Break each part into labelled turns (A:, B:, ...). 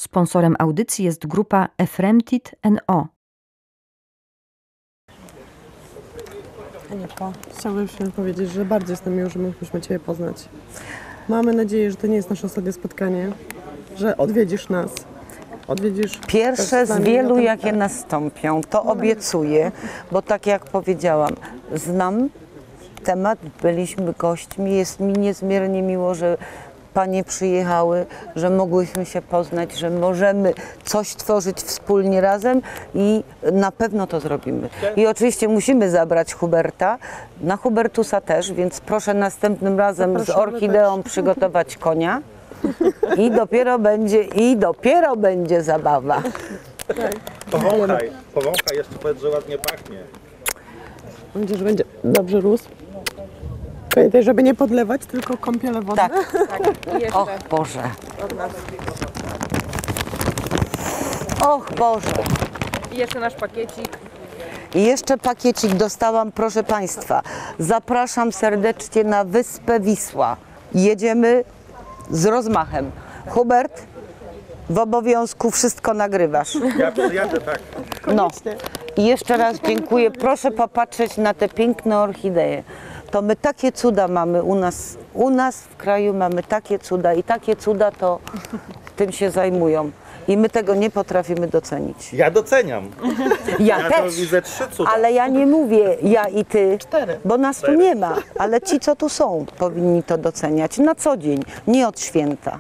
A: Sponsorem audycji jest grupa Efremtit NO.
B: Aniczko, chciałabym powiedzieć, że bardzo jestem miło, że mogliśmy Ciebie poznać. Mamy nadzieję, że to nie jest nasze ostatnie spotkanie, że odwiedzisz nas.
C: Pierwsze z wielu, jakie nastąpią, to obiecuję, bo tak jak powiedziałam, znam temat, byliśmy gośćmi, jest mi niezmiernie miło, że Panie przyjechały, że mogłyśmy się poznać, że możemy coś tworzyć wspólnie razem i na pewno to zrobimy. I oczywiście musimy zabrać Huberta, na Hubertusa też, więc proszę następnym razem z Orchideą przygotować konia i dopiero będzie zabawa.
D: Powąchaj, jeszcze powiedz, że ładnie pachnie.
B: Mam nadzieję, że będzie dobrze rósł. Pamiętaj, żeby nie podlewać, tylko kąpiele wodne.
C: Tak. Och Boże. Och Boże.
E: I jeszcze nasz pakiecik.
C: I jeszcze pakiecik dostałam, proszę Państwa. Zapraszam serdecznie na Wyspę Wisła. Jedziemy z rozmachem. Hubert, w obowiązku wszystko nagrywasz.
D: Ja przyjadę, tak.
C: No. I jeszcze raz dziękuję. Proszę popatrzeć na te piękne orchideje. To my takie cuda mamy u nas w kraju mamy takie cuda i takie cuda to tym się zajmują. I my tego nie potrafimy docenić.
D: Ja doceniam.
C: Ja
D: to
C: też,
D: widzę 3 cuda.
C: ale ja nie mówię ja i ty,
B: 4.
C: bo nas tu nie ma. Ale ci, co tu są, powinni to doceniać na co dzień, nie od święta.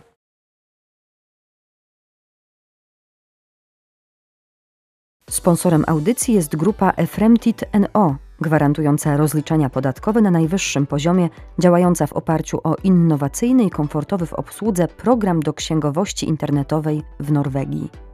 A: Sponsorem audycji jest grupa Efremtit NO, gwarantująca rozliczenia podatkowe na najwyższym poziomie, działająca w oparciu o innowacyjny i komfortowy w obsłudze program do księgowości internetowej w Norwegii.